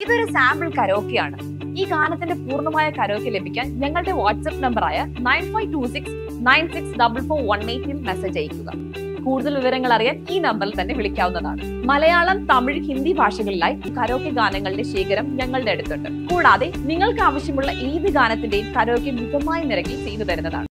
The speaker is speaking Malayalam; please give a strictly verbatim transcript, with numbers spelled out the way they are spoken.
ഇതൊരു സാമ്പിൾ കരോക്കെയാണ്. ഈ ഗാനത്തിന്റെ പൂർണ്ണമായ കരോക്കെ ലഭിക്കാൻ ഞങ്ങളുടെ വാട്സ്ആപ്പ് നമ്പറായ nine five two six nine six double four one എയ്റ്റിൽ മെസ്സേജ് അയക്കുക. കൂടുതൽ വിവരങ്ങൾ അറിയാൻ ഈ നമ്പറിൽ തന്നെ വിളിക്കാവുന്നതാണ്. മലയാളം, തമിഴ്, ഹിന്ദി ഭാഷകളിലായി കരോക്കെ ഗാനങ്ങളുടെ ശേഖരം ഞങ്ങളുടെ അടുത്തുണ്ട്. കൂടാതെ നിങ്ങൾക്ക് ആവശ്യമുള്ള ഏത് ഗാനത്തിന്റെയും കരോക്കെ മിതമായ നിരക്കിൽ ചെയ്തു തരുന്നതാണ്.